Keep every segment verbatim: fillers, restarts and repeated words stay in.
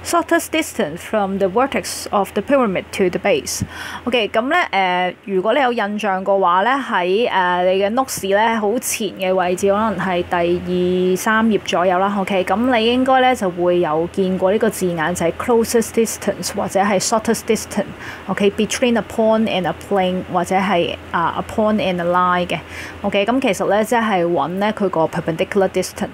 shortest distance from the vertex of the pyramid to the base。OK， 咁咧誒，如果你有印象嘅話咧，喺誒、呃、你嘅 notes 咧好前嘅位置，可能係第二三頁左右啦。OK， 咁你應該咧就會有見過呢個字眼，就係 closest distance 或者係 shortest distance。OK，between、okay? a point and a plane 或者係啊、uh, a point and a line 嘅。OK， 咁其實咧即係揾咧佢個 perpendicular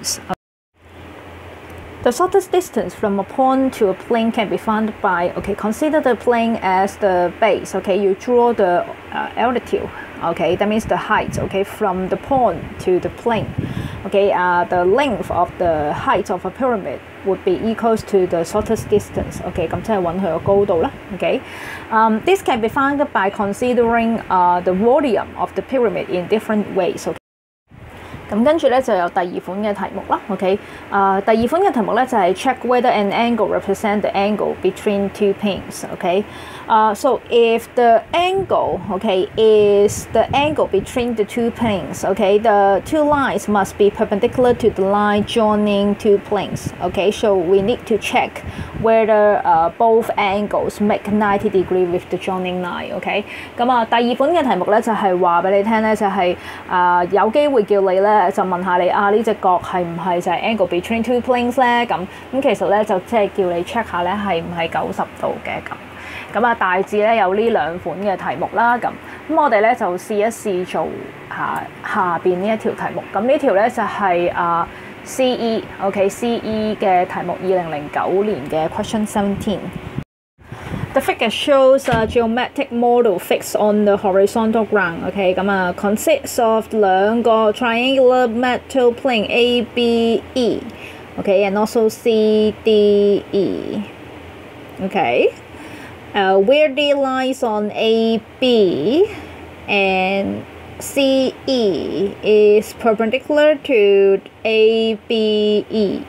distance。The shortest distance from a point to a plane can be found by, okay, consider the plane as the base, okay, you draw the uh, altitude, okay, that means the height, okay, from the point to the plane, okay, uh, the length of the height of a pyramid would be equals to the shortest distance, okay, 咁即係揾佢個高度啦 okay. Um, this can be found by considering uh, the volume of the pyramid in different ways, okay.咁跟住咧就有第二款嘅題目啦 ，OK， 啊、uh, 第二款嘅題目咧就係、是、check whether an angle represent the angle between two planes，OK， 啊、okay? uh, so if the angle OK is the angle between the two planes，OK， the two lines must be perpendicular to the line joining two planes，OK， so we need to check whether uh, both angles make ninety degree with the joining line，OK， 咁啊第二款嘅題目咧就係話俾你聽咧就係、是、啊、呃、有機會叫你咧。就問下你啊，呢隻角係唔係就係 angle between two planes 咧？咁咁其實咧就即係叫你 check 下咧係唔係九十度嘅咁。咁啊大致咧有呢兩款嘅題目啦。咁咁我哋咧就試一試做下下邊呢一條題目。咁呢條咧就係、是、啊 C E，OK C E 嘅題目，二零零九年嘅 question seventeen。The figure shows a geometric model fixed on the horizontal ground. OK， 咁啊 consists of 兩個 triangular metal plane A, B, E. OK, and also C, D, E. OK, uh, where D lies on A, B, and C, E is perpendicular to A, B,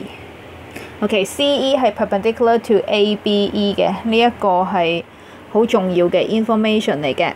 E.OK, C E 係 perpendicular to A B E 嘅，呢一個係好重要嘅 information 嚟嘅。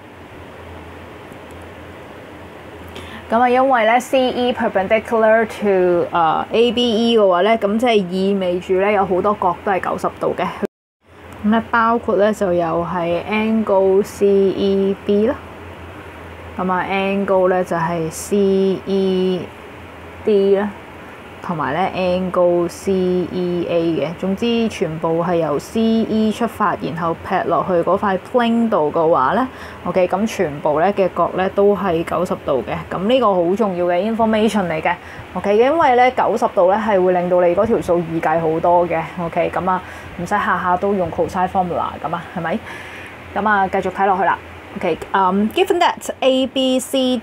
咁啊，因為咧 C E perpendicular to 啊、uh, A B E 嘅話咧，咁即係意味住咧有好多角都係九十度嘅。咁咧包括咧就有係 angle C E B 啦，咁啊 angle 咧就係 C E D 啦。同埋咧 angle C E A 嘅，總之全部係由 C E 出發，然後劈落去嗰塊 plane 度嘅話咧 ，OK， 咁全部咧嘅角咧都係九十度嘅。咁呢個好重要嘅 information 嚟嘅 ，OK， 因為咧九十度咧係會令到你嗰條數易計好多嘅 ，OK， 咁啊唔使下下都用 cosine formula 咁啊，係咪？咁啊繼續睇落去啦 ，OK，um, given that A B C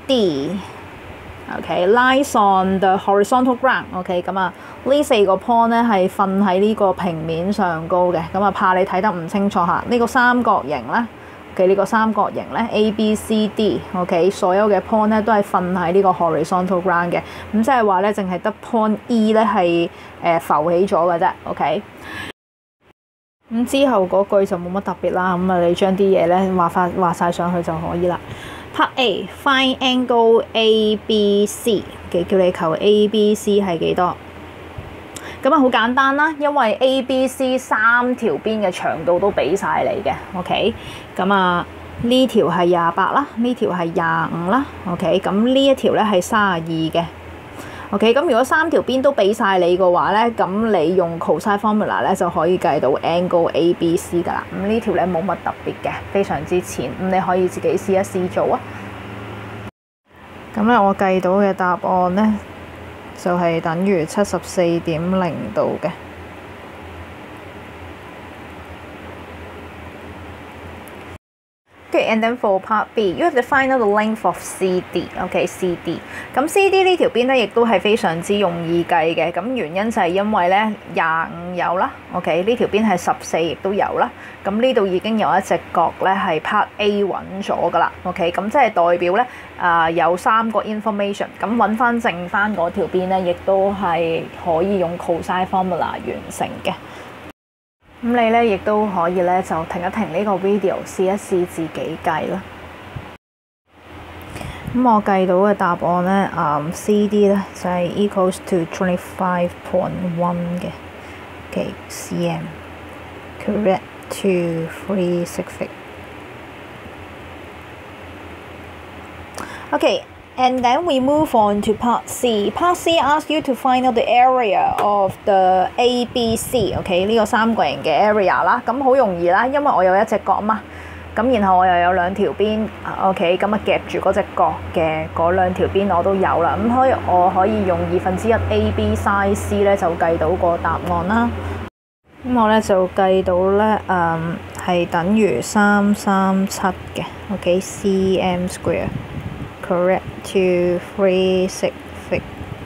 D。OK, lies on the horizontal ground. OK, 咁啊，呢四個 point 咧係瞓喺呢個平面上高嘅。咁啊，怕你睇得唔清楚嚇，呢個三角形咧 ，OK 呢個三角形咧 A B C D，OK 所有嘅 point 咧都係瞓喺呢個 horizontal ground 嘅。咁即係話咧，淨係得 point E 咧係誒浮起咗嘅啫。OK。咁之後嗰句就冇乜特別啦。咁啊，你將啲嘢咧畫翻畫曬上去就可以啦。Part A find angle A B C， 嘅叫你求 A B C 係幾多？咁啊好簡單啦，因為 A B C 三條邊嘅長度都俾晒你嘅 ，OK？ 咁啊呢條係廿八啦，呢條係廿五啦 ，OK？ 咁呢一條咧係三十二嘅 ，OK？ 咁如果三條邊都俾晒你嘅話咧，咁你用 cosine formula 咧就可以計到 angle A B C 噶啦。咁呢條咧冇乜特別嘅，非常之淺。咁你可以自己試一試做啊。咁咧，我計到嘅答案咧就係、是、等於七十四點零度嘅。And then for part B, you have to find out the length of C D。OK, C D。咁 C D 呢條邊咧，亦都係非常之容易計嘅。咁原因就係因為咧廿五有啦。OK， 呢條邊係十四亦都有啦。咁呢度已經有一隻角咧係 part A 揾咗噶啦。OK， 咁即係代表咧啊、呃、有三個 information。咁揾翻剩翻嗰條邊咧，亦都係可以用 cosine formula 完成嘅。咁你咧亦都可以咧就停一停呢個 video， 試一試自己計啦。咁我計到嘅答案咧，嗯 C D 咧就係 equals to twenty five point one 嘅嘅 cm。 correct two three six feet. Okay, and then we move on to part C. Part C asks you to find out the area of the A B C。OK， 呢個三角形嘅 area 啦，咁好容易啦，因為我有一隻角嘛。咁然後我又有兩條邊 ，OK， 咁啊夾住嗰隻角嘅嗰兩條邊我都有啦，咁所以我可以用二分之一 A B sin C 咧就計到個答案啦。咁我咧就計到咧誒係等於三三七嘅 ，OK cm square correct two three six feet。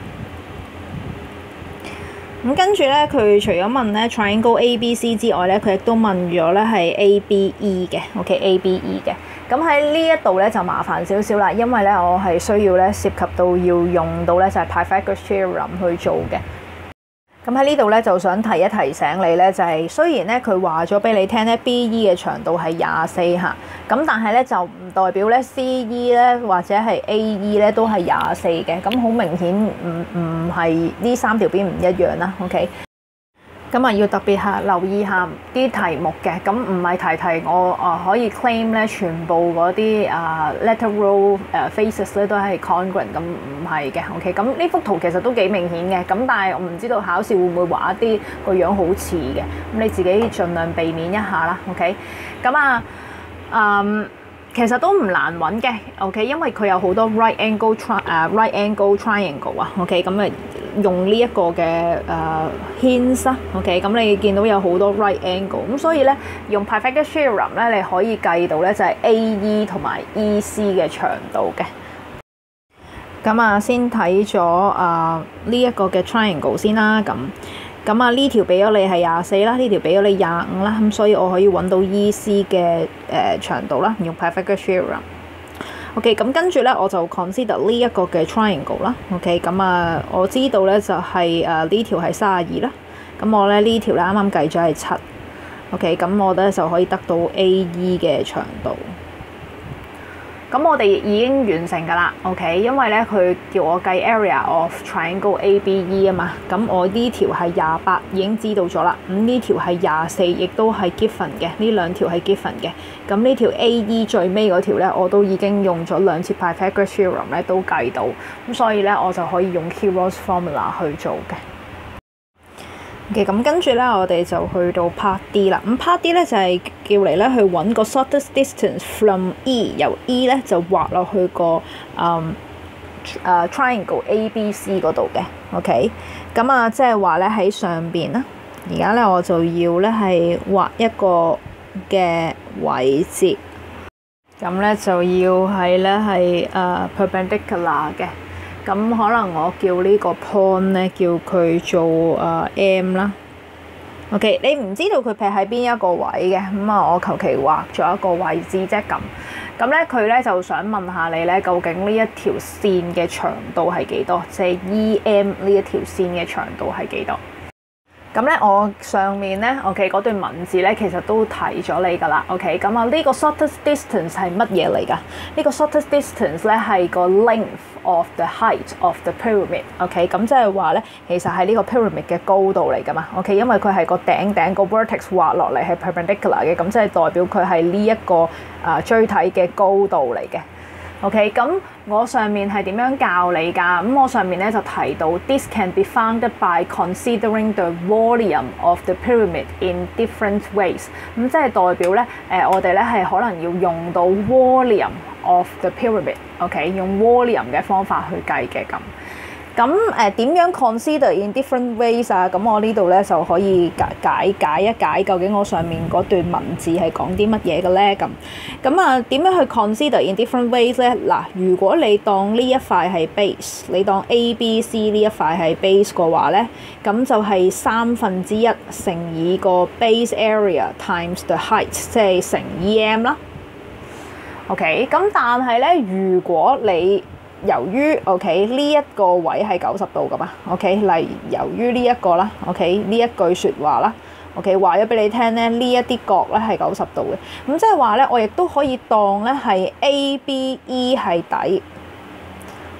咁跟住咧，佢除咗問咧 triangle A B C 之外咧，佢亦都問咗咧係 A B E 嘅 ，OK A B E 嘅。咁喺呢一度咧就麻煩少少啦，因為咧我係需要咧涉及到要用到咧就係 Pythagoras theorem 去做嘅。咁喺呢度咧就想提一提醒你咧，就係、是、雖然咧佢話咗俾你聽咧 B E 嘅長度係廿四嚇，咁但係咧就唔代表咧 C E 咧或者係 A E 咧都係廿四嘅，咁好明顯唔唔係呢三條邊唔一樣啦 ，OK。咁啊，要特別下留意下啲題目嘅，咁唔係題題我啊可以 claim 咧全部嗰啲啊 lateral 誒 faces 咧都係 congruent， 咁唔係嘅 ，OK。咁呢幅圖其實都幾明顯嘅，咁但係我唔知道考試會唔會畫一啲個樣好似嘅，咁你自己盡量避免一下啦 ，OK。咁啊，嗯。其實都唔難揾嘅 ，OK， 因為佢有好多 right angle tri 誒、uh, right angle triangle 啊 ，OK， 咁啊用呢一個嘅誒 hints 啦 ，OK， 咁你見到有好多 right angle， 咁所以咧用 Pythagoras theorem 咧你可以計到咧就係 A E 同埋 E C 嘅長度嘅。咁啊先睇咗啊呢一個嘅 triangle 先啦，咁。咁啊呢條俾咗你係廿四啦，呢條俾咗你廿五啦，咁所以我可以揾到 E C 嘅誒、呃、長度啦，用 Pythagoras theorem。OK， 咁跟住咧我就 consider 呢一個嘅 triangle 啦。OK， 咁啊我知道咧就係誒呢條係三十二啦，咁我咧呢條咧啱啱計咗係七。OK， 咁我咧就可以得到 A E 嘅長度。咁我哋已經完成㗎啦 ，OK， 因為咧佢叫我計 area of triangle A B E 啊嘛，咁我呢條係廿八已經知道咗啦，咁呢條係廿四亦都係 given 嘅，呢兩條係 given 嘅，咁呢條 A E 最尾嗰條咧我都已經用咗兩次 Pythagoras theorem 咧都計到，咁所以咧我就可以用 Kirchhoff's formula 去做嘅。嘅咁跟住咧，我哋就去到 Part D 啦。咁 Part D 咧就係叫嚟咧去揾個 shortest distance from E， 由 E 咧就畫落去個嗯誒 triangle A B C 嗰度嘅。OK， 咁啊即係話咧喺上邊啦。而家咧我就要咧係畫一個嘅位置，咁咧就要係咧係誒 perpendicular 嘅。咁可能我叫呢個 point 咧，叫佢做誒、呃、M 啦。OK， 你唔知道佢劈喺邊一個位嘅，咁啊我求其畫咗一個位置啫咁。咁咧佢咧就想問下你咧，究竟呢一條線嘅長度係幾多？即係 E M 呢一條線嘅長度係幾多？咁咧，我上面咧 ，OK 嗰段文字咧，其實都提咗你㗎啦 ，OK。咁啊，呢個 shortest distance 係乜嘢嚟㗎？呢個 shortest distance 咧係個 length of the height of the pyramid，OK。咁即係話咧，其實係呢個 pyramid 嘅高度嚟㗎嘛 ，OK。因為佢係個頂頂個 vertex 畫落嚟係 perpendicular 嘅，咁即係代表佢係呢一個啊錐體嘅高度嚟嘅。OK， 咁我上面係點樣教你㗎？咁我上面咧就提到 ，this can be found by considering the volume of the pyramid in different ways。咁即係代表咧，誒、呃、我哋咧係可能要用到 volume of the pyramid，OK，、okay？ 用 volume 嘅方法去計嘅咁。咁誒點樣 consider in different ways 啊？咁我呢度咧就可以解解解一解，究竟我上面嗰段文字係講啲乜嘢嘅咧？咁咁啊點樣去 consider in different ways 咧？嗱，如果你當呢一塊係 base， 你當 A B C 呢一塊係 base 嘅話咧，咁就係三分之一乘以個 base area times the height， 即係乘 E M 啦。OK， 咁但係咧，如果你由於 OK 呢一個位係九十度噶嘛 ，OK， 例如由於呢一個啦 ，OK 呢一句説話啦 ，OK 話咗俾你聽咧，呢一啲角咧係九十度嘅，咁即係話咧，我亦都可以當咧係 A B E 係底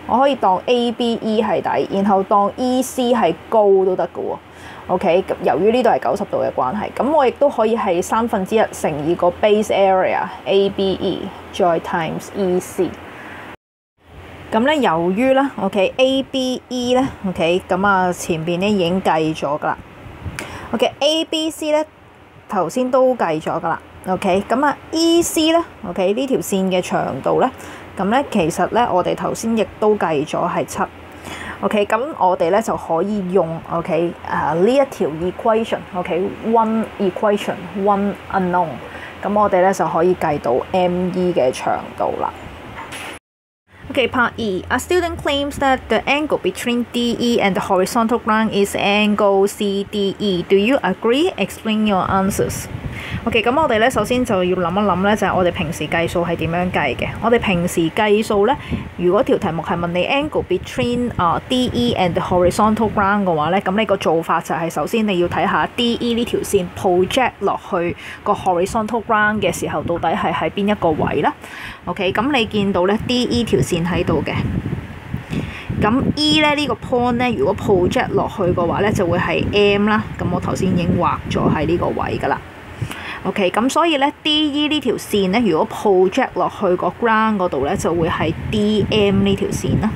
我可以當 A B E 係底，然後當 E C 係高都得嘅喎。OK， 由於呢度係九十度嘅關係，咁我亦都可以係三分之一乘以個 base area A B E 再 times E C。咁咧，由於咧 OK A B E 咧 OK 咁啊，前邊咧已經計咗噶啦。OK A B C 咧頭先都計咗噶啦。OK 咁啊 E C 咧 OK 呢條線嘅長度咧，咁咧其實咧我哋頭先亦都計咗係七。OK 咁我哋咧就可以用 OK 啊呢一條 equation OK one equation one unknown， 咁我哋咧就可以計到 M E 嘅長度啦。Okay, part E. A student claims that the angle between D E and the horizontal line is angle C D E. Do you agree? Explain your answers. OK， 咁我哋咧首先就要諗一諗咧，就係我哋平時計數係點樣計嘅。我哋平時計數咧，如果條題目係問你 angle between 啊 D E and the horizontal line 嘅話咧，咁你個做法就係首先你要睇下 D E 呢條線 project 落去個 horizontal line 嘅時候，到底係喺邊一個位啦。OK， 咁你見到咧 D E 條線喺度嘅。咁 E 咧呢、這個 point 咧，如果 project 落去嘅話咧，就會係 M 啦。咁我頭先已經畫咗喺呢個位㗎啦。OK， 咁所以咧 D E 呢條線咧，如果 project 落去個 ground 嗰度咧，就會係 D M 呢條線啦。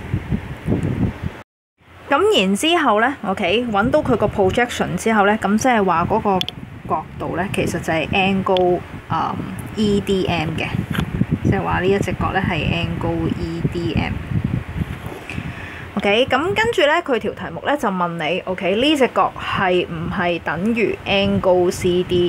咁然之後咧 ，OK， 揾到佢個 projection 之後咧，咁即係話嗰個角度咧，其實就係 angle、um, E D M 嘅，即係話呢一隻角咧係 angle E D M。OK， 咁跟住咧，佢條題目咧就問你 ，OK 呢隻角係唔係等於 angle C D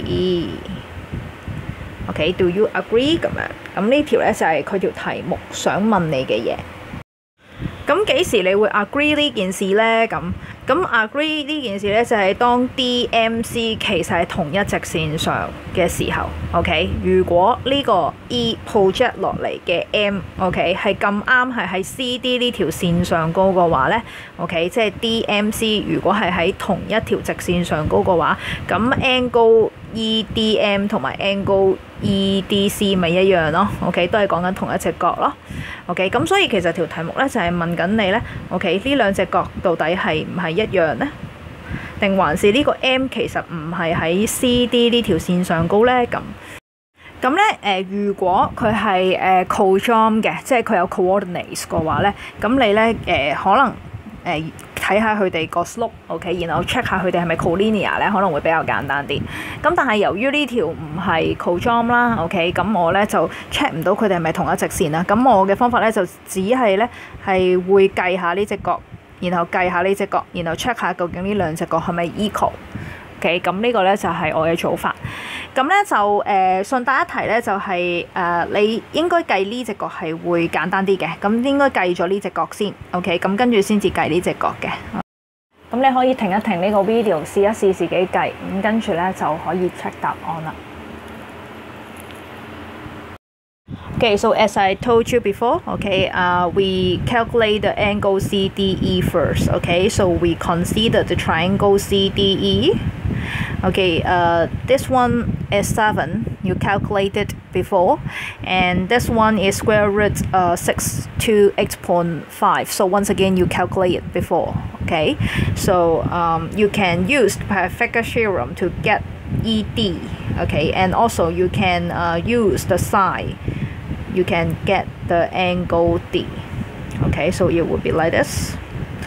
E？OK，do you agree 咁樣？咁呢條咧就係佢條題目想問你嘅嘢。咁幾時你會 agree 呢件事咧？咁咁 agree 呢件事咧就係當 D M C 其實係同一直線上嘅時候 ，OK？ 如果呢個 E project 落嚟嘅 M，OK 係咁啱係喺 C D 呢條線上高嘅話咧 ，OK 即係 D M C 如果係喺同一條直線上高嘅話，咁 angle E D M 同埋 angle E D C 咪一樣咯 ，OK 都係講緊同一隻角咯 ，OK 咁所以其實條題目咧就係問緊你咧 ，OK 呢兩隻角到底係唔係一樣呢？定還是呢個 M 其實唔係喺 C D 呢條線上高咧？咁咁咧誒，如果佢係誒 co-join 嘅，即係佢有 coordinates 嘅話咧，咁你咧誒、呃、可能誒睇下佢哋個 slope，OK， 然後 check 下佢哋係咪 collinear 咧，可能會比較簡單啲。咁但係由於呢條唔係 co-join 啦 ，OK， 咁我咧就 check 唔到佢哋係咪同一直線啦。咁我嘅方法咧就只係咧係會計下呢隻角，然後計下呢隻角，然後 check 下究竟呢兩隻角係咪 equal。OK， 咁呢個咧就係我嘅做法。咁咧就誒、呃、順帶一提咧，就係、是、誒、呃、你應該計呢隻角係會簡單啲嘅。咁應該計咗呢隻角先 ，OK， 咁跟住先至計呢隻角嘅。咁你可以停一停呢個 video， 試一試自己計，咁跟住咧就可以 check 答案啦。Okay, so as I told you before, okay, uh, we calculate the angle C D E first. Okay, so we consider the triangle C D E. Okay, uh, this one is seven. You calculated before, and this one is square root uh, six to eight point five. So once again, you calculate it before. Okay, so um, you can use the Pythagoras theorem to get E D. Okay, and also you can uh, use the sine. You can get the angle D. Okay, so it would be like this.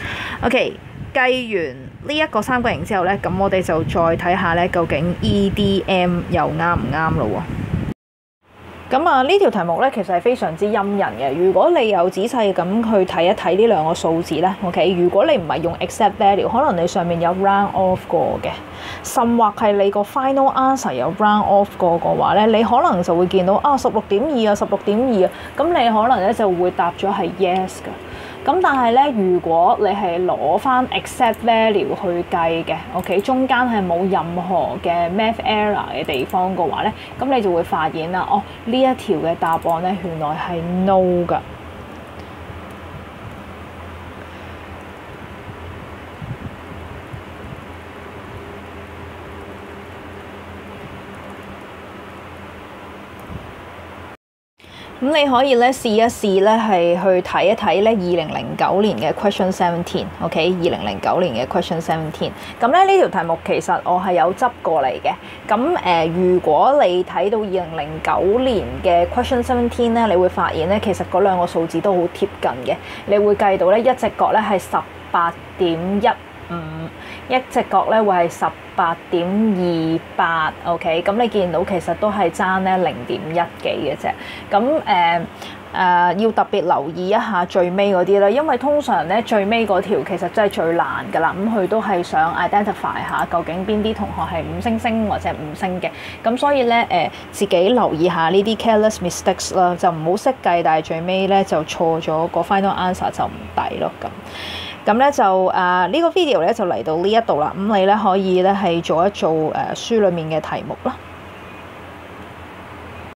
Okay, 計完呢一個三角形之後咧，咁我哋就再睇下咧，究竟 E D M 又啱唔啱咯喎？咁啊，呢條題目咧其實係非常之陰人嘅。如果你有仔細咁去睇一睇呢兩個數字咧 ，OK， 如果你唔係用 exact value， 可能你上面有 round off 過嘅，甚或係你個 final answer 有 round off 過嘅話咧，你可能就會見到啊十六點二啊十六點二啊，咁你可能咧就會答咗係 yes 㗎。咁但係咧，如果你係攞翻 exact value 去計嘅 ，OK， 中間係冇任何嘅 math error 嘅地方嘅話咧，咁你就會發現啦，哦，呢一條嘅答案咧原來係 no 㗎。 咁你可以咧試一試咧，係去睇一睇咧二零零九年嘅 question seventeen，OK， 二零零九年嘅 question seventeen。咁咧呢條題目其實我係有執過嚟嘅。咁誒、呃，如果你睇到二零零九年嘅 question seventeen 咧，你會發現咧其實嗰兩個數字都好貼近嘅。你會計到咧一隻角咧係十八點一五，一隻角咧會係十八點二八 ，OK， 咁你見到其實都係爭咧零點一幾嘅啫。咁誒誒要特別留意一下最尾嗰啲啦，因為通常咧最尾嗰條其實真係最難㗎啦。咁佢都係想 identify 下究竟邊啲同學係五星星或者五星嘅。咁所以咧誒、呃、自己留意下呢啲 careless mistakes 啦，就唔好識計，但係最尾咧就錯咗個 final answer 就唔抵咯咁。咁咧就誒、呃這個、呢個 video 咧就嚟到呢一度啦，咁你咧可以咧係做一做誒、呃、書裡面嘅題目啦。